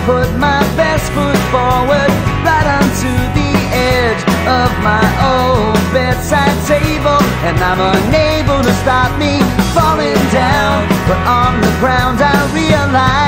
put my best foot forward, right onto the edge of my old bedside table, and I'm unable to stop me falling down. But on the ground I realize